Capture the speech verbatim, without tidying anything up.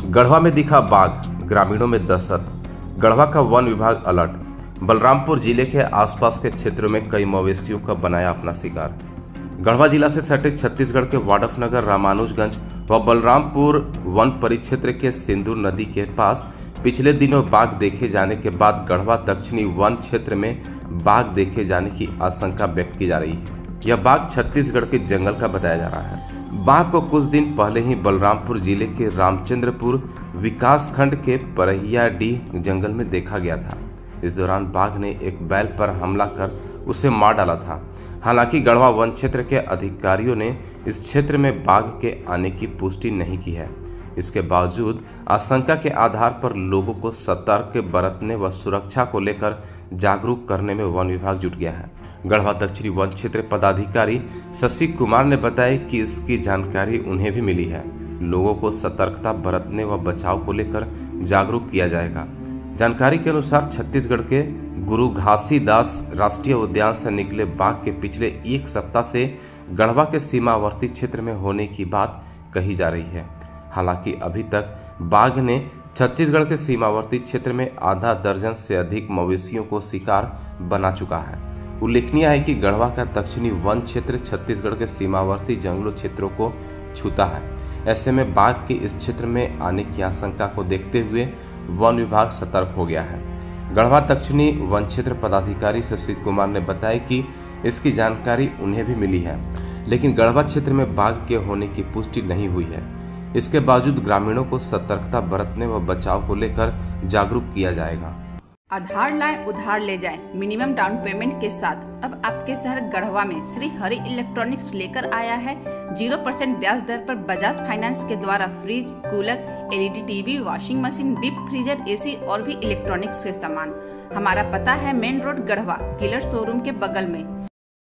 गढ़वा में दिखा बाघ, ग्रामीणों में दहशत। गढ़वा का वन विभाग अलर्ट। बलरामपुर जिले के आसपास के क्षेत्रों में कई मवेशियों का बनाया अपना शिकार। गढ़वा जिला से सटे छत्तीसगढ़ के वाड्फनगर, रामानुजगंज व बलरामपुर वन परिक्षेत्र के सिंदूर नदी के पास पिछले दिनों बाघ देखे जाने के बाद गढ़वा दक्षिणी वन क्षेत्र में बाघ देखे जाने की आशंका व्यक्त की जा रही है। यह बाघ छत्तीसगढ़ के जंगल का बताया जा रहा है। बाघ को कुछ दिन पहले ही बलरामपुर जिले के रामचंद्रपुर विकासखंड के परहियाडीह जंगल में देखा गया था। इस दौरान बाघ ने एक बैल पर हमला कर उसे मार डाला था। हालांकि गढ़वा वन क्षेत्र के अधिकारियों ने इस क्षेत्र में बाघ के आने की पुष्टि नहीं की है। इसके बावजूद आशंका के आधार पर लोगों को सतर्क बरतने व सुरक्षा को लेकर जागरूक करने में वन विभाग जुट गया है। गढ़वा दक्षिणी वन क्षेत्र पदाधिकारी शशि कुमार ने बताया कि इसकी जानकारी उन्हें भी मिली है। लोगों को सतर्कता बरतने व बचाव को लेकर जागरूक किया जाएगा। जानकारी के अनुसार छत्तीसगढ़ के गुरु घासीदास राष्ट्रीय उद्यान से निकले बाघ के पिछले एक सप्ताह से गढ़वा के सीमावर्ती क्षेत्र में होने की बात कही जा रही है। हालांकि अभी तक बाघ ने छत्तीसगढ़ के सीमावर्ती क्षेत्र में आधा दर्जन से अधिक मवेशियों को शिकार बना चुका है। उल्लेखनीय है कि गढ़वा का दक्षिणी वन क्षेत्र छत्तीसगढ़ के सीमावर्ती जंगलों क्षेत्रों को छूता है। ऐसे में बाघ के इस क्षेत्र में आने की आशंका को देखते हुए वन विभाग सतर्क हो गया है। गढ़वा दक्षिणी वन क्षेत्र पदाधिकारी शशि कुमार ने बताया कि इसकी जानकारी उन्हें भी मिली है, लेकिन गढ़वा क्षेत्र में बाघ के होने की पुष्टि नहीं हुई है। इसके बावजूद ग्रामीणों को सतर्कता बरतने व बचाव को लेकर जागरूक किया जाएगा। आधार लाएं उधार ले जाएं मिनिमम डाउन पेमेंट के साथ। अब आपके शहर गढ़वा में श्री हरि इलेक्ट्रॉनिक्स लेकर आया है जीरो परसेंट ब्याज दर पर बजाज फाइनेंस के द्वारा fridge, cooler, LED TV, washing machine, deep freezer, AC और भी इलेक्ट्रॉनिक्स के सामान। हमारा पता है main road Garhwa, Killer showroom के बगल में।